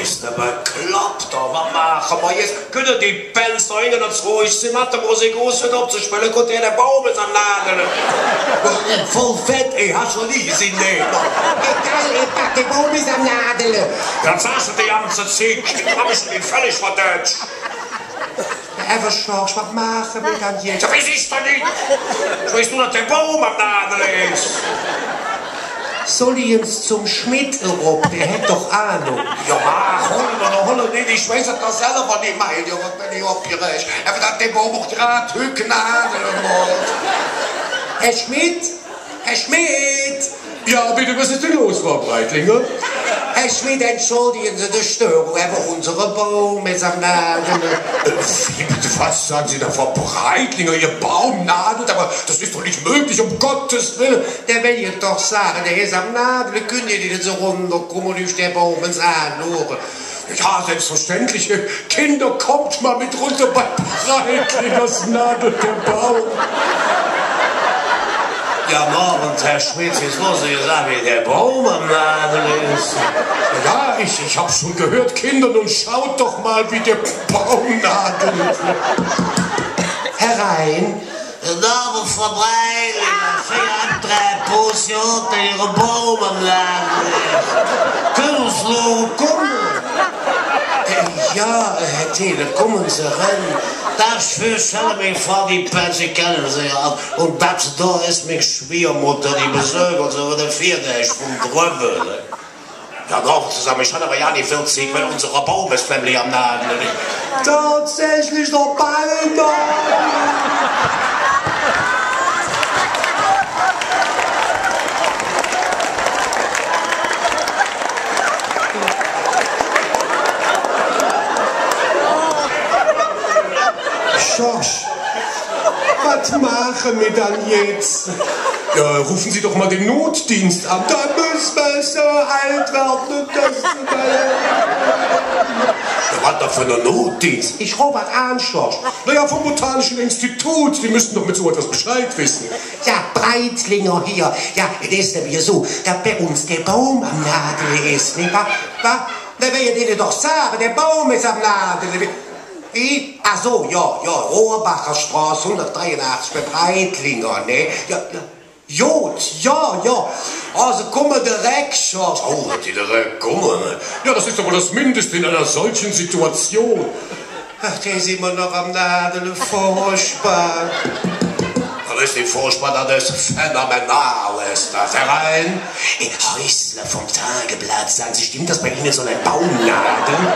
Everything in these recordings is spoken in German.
bist du bekloppt, was machen wir jetzt? Können die Bands da hingehen, das ruhig sie Mathe-Musik aushört abzuspielen, kommt der Baum ist am Nagel. Voll fett, ey, hast du nie gesehen, ne? Egal, der Baum ist am Nagel. Dann sagst du die ganze Zeit, ich hab schon den völlig verdatscht. Einfach Schorsch, was machen wir dann jetzt? Ja, wie siehst du nicht? Weißt du, dass der Baum am Nagel ist? Soll ich uns zum Schmidt rob? Der hat doch Ahnung. Ja, mach, hol nicht, ich weiß das selber nicht mehr, ja, was bin ich aufgeregt. Aber dass der Baum auch gerade Hücken nageln muss. Herr Schmidt? Herr Schmidt! Ja, bitte, was ist denn los, Frau Breitlinger? Herr Schmidt, entschuldigen Sie die Störung, aber unsere Baum ist am Nageln. Wie bitte, was sagen Sie da, Frau Breitlinger? Ihr Baum nadelt, aber das ist doch nicht möglich, um Gottes Willen. Der will ich doch sagen, der ist am Nageln, können die nicht so runterkommen und ist der Baum ins Anhören. Ja, selbstverständlich. Kinder, kommt mal mit runter bei Breitlingers nadelt der Baum. Ja, morgen, Herr Schmidt, jetzt muss ich sagen, wie der Baum am Nagel ist. Ja, ich hab schon gehört, Kinder, nun schaut doch mal, wie der Baum nadelt. Herein. Damen verbreiten, vier Positionen, ihre Baum am Nagel ist. Können Sie noch kommen? Ja, Herr Thiele, kommen Sie rein. Das stelle mich vor, die Pässe kennen Sie ja. Und das da ist meine Schwiegermutter, die besorgt so der Vierte ist vom Drübbel. Ja, doch, zusammen, ich hatte aber ja nicht 40, weil unsere Baum ist nämlich am Nagel. Tatsächlich noch bald da. Schorsch, was machen wir dann jetzt? Ja, rufen Sie doch mal den Notdienst an. Da müssen wir so alt werden, dass Ja, was da für ein Notdienst? ich Robert an, Schorsch. Naja, vom Botanischen Institut. Die müssten doch mit so etwas Bescheid wissen. Ja, Breitlinger hier. Ja, das ist ja so, dass bei uns der Baum am Nagel ist, nicht wahr? Da will ich dir doch sagen, der Baum ist am Nagel. Wie? Ach so, ja, Rohrbacher Straße 183 bei Breitlinger, ne? Ja. Jod, ja. Also kommen direkt, Schorsch. Oh, die direkt kommen. Ja, das ist doch wohl das Mindeste in einer solchen Situation. Ach, der ist immer noch am Nagel, furchtbar. Das ist nicht furchtbar, das ist phänomenal, ist das. Herein. Häusler vom Tageblatt, sagen Sie, stimmt das bei Ihnen so ein Baumnagel?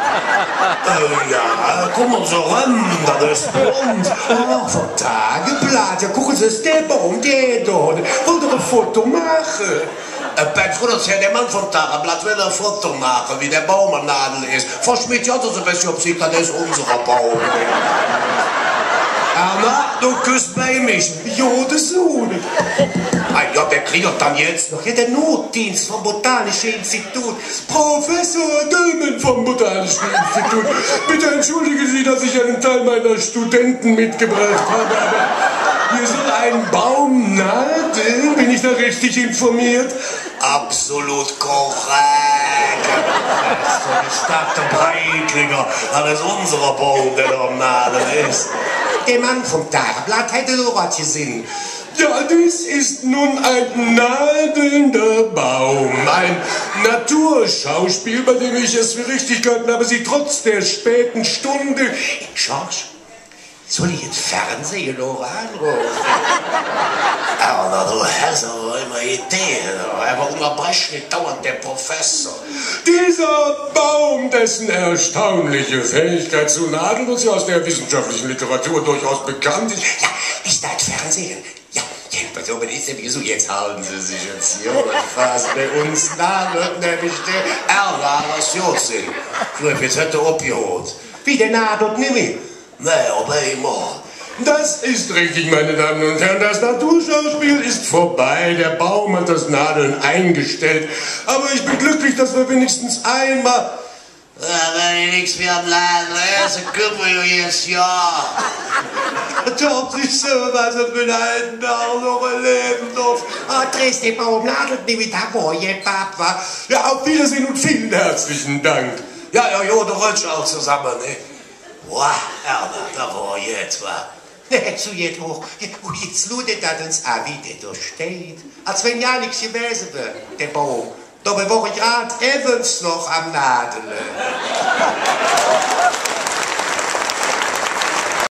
Ja, kommen Sie ran, das ist blond. Oh, vom Tageblatt, ja, gucken Sie, ist der Baum, der dort. Wollt ihr ein Foto machen? Beim Frühjahrsjahr, der Mann vom Tageblatt will ein Foto machen, wie der Baum am Nagel ist. Frau Schmidt, ja, das ist ein bisschen obsiegt, das ist unser Baum. Anna, du küsst bei mich. Ja, das so. Ja, wer kriegt dann jetzt? Ja, der Notdienst vom Botanischen Institut. Professor Dömen vom Botanischen Institut. Bitte entschuldigen Sie, dass ich einen Teil meiner Studenten mitgebracht habe, aber hier soll ein Baum nadeln. Bin ich da richtig informiert? Absolut korrekt. Die Stadt der Breitlinger, das ist unser Baum, der da am Nagel ist. Der Mann vom Tageblatt hätte so was gesehen. Ja, dies ist nun ein nadelnder Baum. Ein Naturschauspiel, bei dem ich es für richtig gehalten habe, Sie trotz der späten Stunde... Schorsch, soll ich ins Fernsehen noch anrufen? Aber du hast aber immer Ideen. Aber unterbrech nicht dauernd der Professor. Dieser Baum, dessen erstaunliche Fähigkeit zu nadeln uns ja aus der wissenschaftlichen Literatur durchaus bekannt ist. Ja, ist das Fernsehen? Ja, pass auf, ist denn wieso? Jetzt halten Sie sich jetzt hier und fast bei uns nagelt nämlich der Das Jotzing. Jetzt hat er abgeholt. Wie der nagelt nicht mehr. Nee, aber immer. Das ist richtig, meine Damen und Herren. Das Naturschauspiel ist vorbei. Der Baum hat das Nadeln eingestellt. Aber ich bin glücklich, dass wir wenigstens einmal... Ja, wenn ich nichts mehr am Laden esse, kümmere ich jetzt ja. Ob sich so was auf den alten Tag noch erleben darf. Drehst den Baum, nadelt nicht mit der Boje, Papa. Ja, auf Wiedersehen und vielen herzlichen Dank. Ja, du rutschst auch zusammen, ne? Boah, Erna, da war jetzt, wa? So jetzt hoch. Und jetzt ludet das uns an, wie der da steht. Als wenn ja nichts gewesen wäre, der Baum. Da war ich gerade evens noch am Nadeln.